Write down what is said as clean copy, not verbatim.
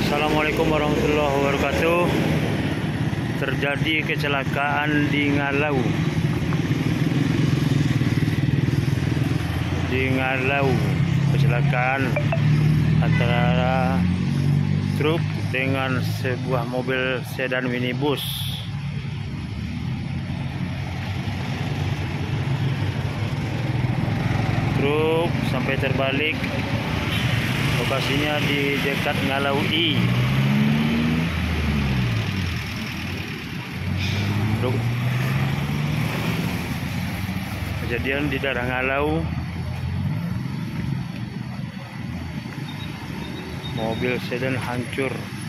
Assalamualaikum warahmatullahi wabarakatuh. Terjadi kecelakaan di Ngalau. Kecelakaan antara truk dengan sebuah mobil sedan minibus. Truk sampai terbalik. Lokasinya di dekat Ngalau I. Kejadian di daerah Ngalau. Mobil sedan hancur.